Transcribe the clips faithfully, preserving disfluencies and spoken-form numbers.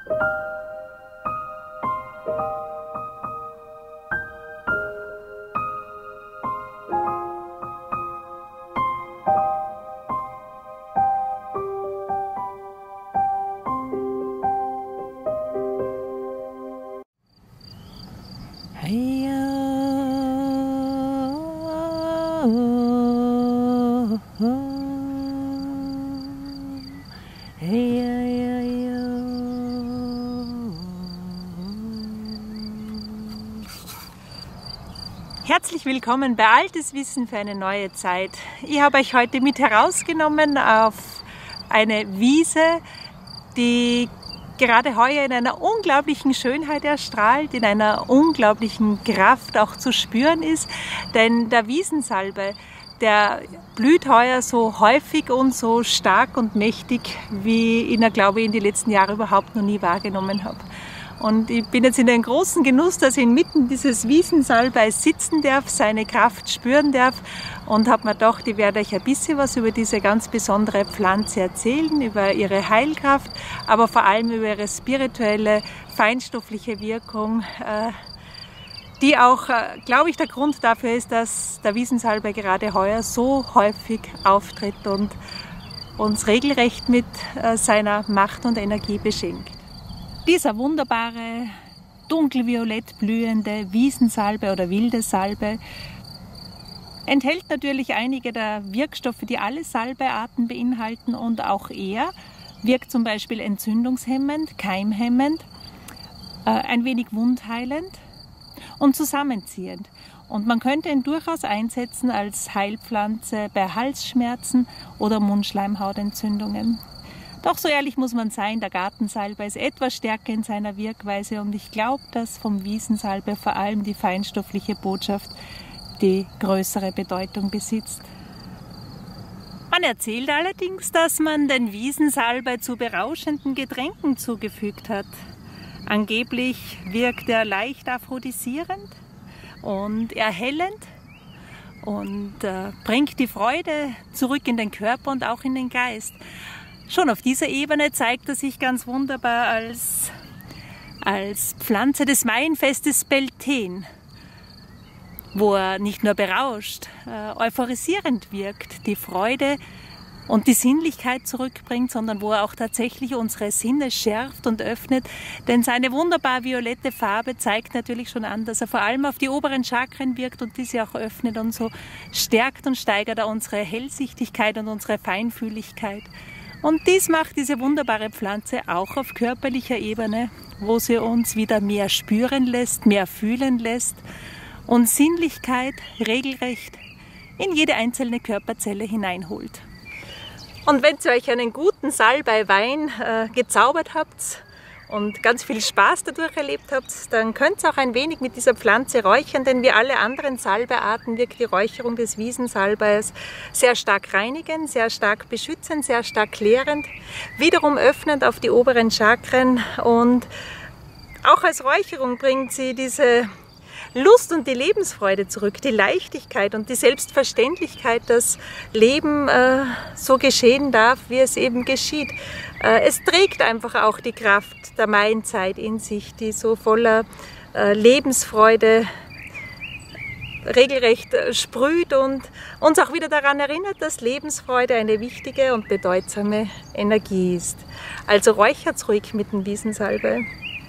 Herzlich willkommen bei Altes Wissen für eine neue Zeit. Ich habe euch heute mit herausgenommen auf eine Wiese, die gerade heuer in einer unglaublichen Schönheit erstrahlt, in einer unglaublichen Kraft auch zu spüren ist. Denn der Wiesensalbei, der blüht heuer so häufig und so stark und mächtig, wie ich ihn, glaube ich, in den letzten Jahren überhaupt noch nie wahrgenommen habe. Und ich bin jetzt in den großen Genuss, dass ich inmitten dieses Wiesensalbeis sitzen darf, seine Kraft spüren darf und habe mir gedacht, ich werde euch ein bisschen was über diese ganz besondere Pflanze erzählen, über ihre Heilkraft, aber vor allem über ihre spirituelle, feinstoffliche Wirkung, die auch, glaube ich, der Grund dafür ist, dass der Wiesensalbei gerade heuer so häufig auftritt und uns regelrecht mit seiner Macht und Energie beschenkt. Dieser wunderbare, dunkelviolett blühende Wiesensalbei oder wilde Salbei enthält natürlich einige der Wirkstoffe, die alle Salbeiarten beinhalten, und auch er wirkt zum Beispiel entzündungshemmend, keimhemmend, äh, ein wenig wundheilend und zusammenziehend. Und man könnte ihn durchaus einsetzen als Heilpflanze bei Halsschmerzen oder Mundschleimhautentzündungen. Doch so ehrlich muss man sein, der Gartensalbei ist etwas stärker in seiner Wirkweise und ich glaube, dass vom Wiesensalbei vor allem die feinstoffliche Botschaft die größere Bedeutung besitzt. Man erzählt allerdings, dass man den Wiesensalbei zu berauschenden Getränken zugefügt hat. Angeblich wirkt er leicht aphrodisierend und erhellend und äh, bringt die Freude zurück in den Körper und auch in den Geist. Schon auf dieser Ebene zeigt er sich ganz wunderbar als, als Pflanze des Maienfestes Beltane, wo er nicht nur berauscht, äh, euphorisierend wirkt, die Freude und die Sinnlichkeit zurückbringt, sondern wo er auch tatsächlich unsere Sinne schärft und öffnet. Denn seine wunderbar violette Farbe zeigt natürlich schon an, dass er vor allem auf die oberen Chakren wirkt und diese auch öffnet, und so stärkt und steigert er unsere Hellsichtigkeit und unsere Feinfühligkeit. Und dies macht diese wunderbare Pflanze auch auf körperlicher Ebene, wo sie uns wieder mehr spüren lässt, mehr fühlen lässt und Sinnlichkeit regelrecht in jede einzelne Körperzelle hineinholt. Und wenn ihr euch einen guten Salbeiwein äh, gezaubert habt und ganz viel Spaß dadurch erlebt habt, dann könnt ihr auch ein wenig mit dieser Pflanze räuchern, denn wie alle anderen Salbeiarten wirkt die Räucherung des Wiesensalbeis sehr stark reinigend, sehr stark beschützend, sehr stark klärend, wiederum öffnend auf die oberen Chakren, und auch als Räucherung bringt sie diese Lust und die Lebensfreude zurück, die Leichtigkeit und die Selbstverständlichkeit, dass Leben äh, so geschehen darf, wie es eben geschieht. Äh, es trägt einfach auch die Kraft der Maienzeit in sich, die so voller äh, Lebensfreude regelrecht äh, sprüht und uns auch wieder daran erinnert, dass Lebensfreude eine wichtige und bedeutsame Energie ist. Also räuchert's ruhig mit dem Wiesensalbei.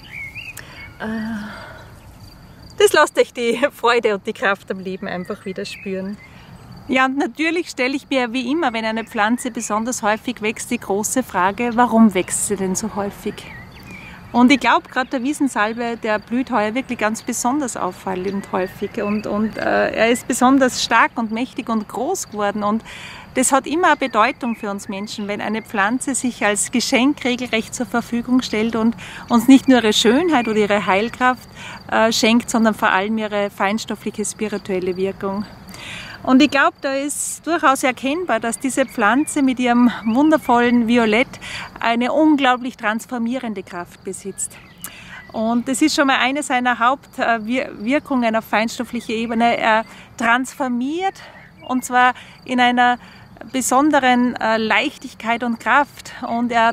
Äh, Das lasst euch die Freude und die Kraft am Leben einfach wieder spüren. Ja, und natürlich stelle ich mir wie immer, wenn eine Pflanze besonders häufig wächst, die große Frage, warum wächst sie denn so häufig? Und ich glaube, gerade der Wiesensalbei, der blüht heuer wirklich ganz besonders auffallend häufig. Und, und äh, er ist besonders stark und mächtig und groß geworden. Und das hat immer eine Bedeutung für uns Menschen, wenn eine Pflanze sich als Geschenk regelrecht zur Verfügung stellt und uns nicht nur ihre Schönheit oder ihre Heilkraft äh, schenkt, sondern vor allem ihre feinstoffliche spirituelle Wirkung. Und ich glaube, da ist durchaus erkennbar, dass diese Pflanze mit ihrem wundervollen Violett eine unglaublich transformierende Kraft besitzt. Und das ist schon mal eine seiner Hauptwirkungen auf feinstofflicher Ebene. Er transformiert, und zwar in einer besonderen Leichtigkeit und Kraft. Und er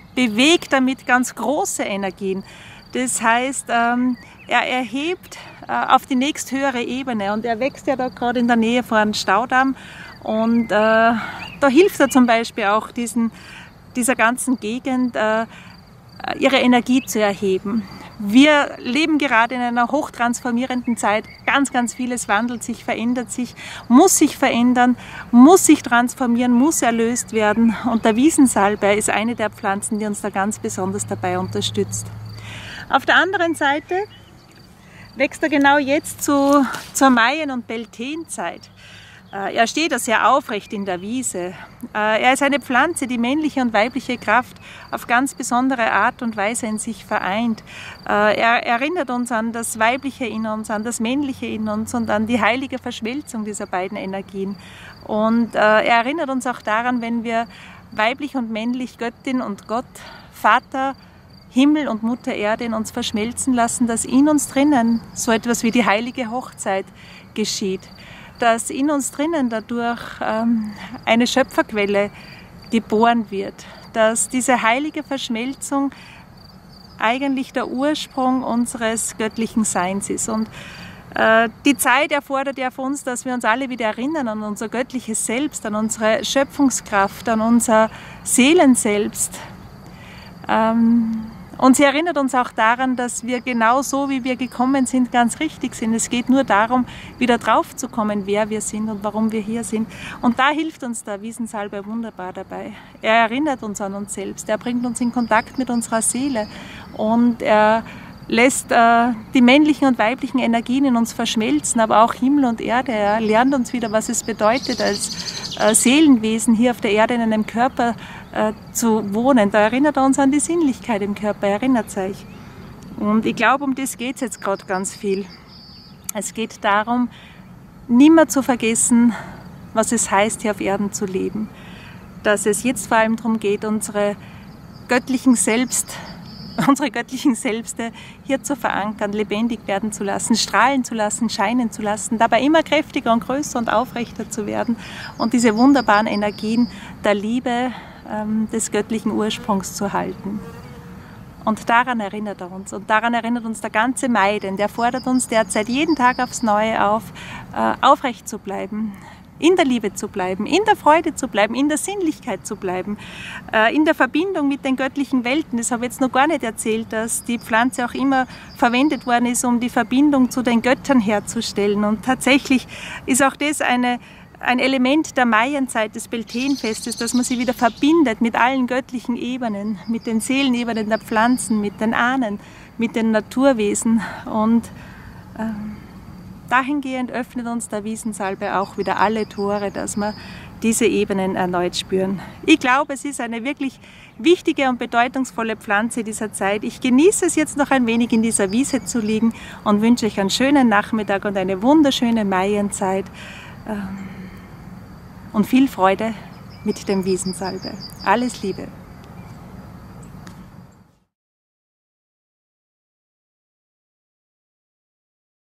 bewegt damit ganz große Energien. Das heißt, ähm, er erhebt äh, auf die nächsthöhere Ebene und er wächst ja da gerade in der Nähe von einem Staudamm und äh, da hilft er zum Beispiel auch diesen, dieser ganzen Gegend, äh, ihre Energie zu erheben. Wir leben gerade in einer hochtransformierenden Zeit. Ganz, ganz vieles wandelt sich, verändert sich, muss sich verändern, muss sich transformieren, muss erlöst werden. Und der Wiesensalbei ist eine der Pflanzen, die uns da ganz besonders dabei unterstützt. Auf der anderen Seite wächst er genau jetzt zu, zur Maien- und Beltane-Zeit. Er steht da sehr aufrecht in der Wiese. Er ist eine Pflanze, die männliche und weibliche Kraft auf ganz besondere Art und Weise in sich vereint. Er erinnert uns an das Weibliche in uns, an das Männliche in uns und an die heilige Verschmelzung dieser beiden Energien. Und er erinnert uns auch daran, wenn wir weiblich und männlich, Göttin und Gott, Vater, Himmel und Mutter Erde in uns verschmelzen lassen, dass in uns drinnen so etwas wie die heilige Hochzeit geschieht. Dass in uns drinnen dadurch ähm, eine Schöpferquelle geboren wird, dass diese heilige Verschmelzung eigentlich der Ursprung unseres göttlichen Seins ist. Und äh, die Zeit erfordert ja von uns, dass wir uns alle wieder erinnern an unser göttliches Selbst, an unsere Schöpfungskraft, an unser Seelenselbst. Ähm, Und sie erinnert uns auch daran, dass wir genau so, wie wir gekommen sind, ganz richtig sind. Es geht nur darum, wieder drauf zu kommen, wer wir sind und warum wir hier sind. Und da hilft uns der Wiesensalbei wunderbar dabei. Er erinnert uns an uns selbst, er bringt uns in Kontakt mit unserer Seele und er lässt äh, die männlichen und weiblichen Energien in uns verschmelzen, aber auch Himmel und Erde. Er lernt uns wieder, was es bedeutet, als äh, Seelenwesen hier auf der Erde in einem Körper äh, zu wohnen. Da erinnert er uns an die Sinnlichkeit im Körper, erinnert sich. Und ich glaube, um das geht es jetzt gerade ganz viel. Es geht darum, nimmer zu vergessen, was es heißt, hier auf Erden zu leben. Dass es jetzt vor allem darum geht, unsere göttlichen Selbst unsere göttlichen Selbste hier zu verankern, lebendig werden zu lassen, strahlen zu lassen, scheinen zu lassen, dabei immer kräftiger und größer und aufrechter zu werden und diese wunderbaren Energien der Liebe ähm, des göttlichen Ursprungs zu halten. Und daran erinnert er uns. Und daran erinnert uns der ganze Mai, denn der fordert uns derzeit jeden Tag aufs Neue auf, äh, aufrecht zu bleiben, in der Liebe zu bleiben, in der Freude zu bleiben, in der Sinnlichkeit zu bleiben, in der Verbindung mit den göttlichen Welten. Das habe ich jetzt noch gar nicht erzählt, dass die Pflanze auch immer verwendet worden ist, um die Verbindung zu den Göttern herzustellen. Und tatsächlich ist auch das eine, ein Element der Maienzeit des Beltane-Festes, dass man sie wieder verbindet mit allen göttlichen Ebenen, mit den Seelenebenen der Pflanzen, mit den Ahnen, mit den Naturwesen. Und ähm, dahingehend öffnet uns der Wiesensalbei auch wieder alle Tore, dass wir diese Ebenen erneut spüren. Ich glaube, es ist eine wirklich wichtige und bedeutungsvolle Pflanze dieser Zeit. Ich genieße es jetzt noch ein wenig in dieser Wiese zu liegen und wünsche euch einen schönen Nachmittag und eine wunderschöne Maienzeit und viel Freude mit dem Wiesensalbei. Alles Liebe!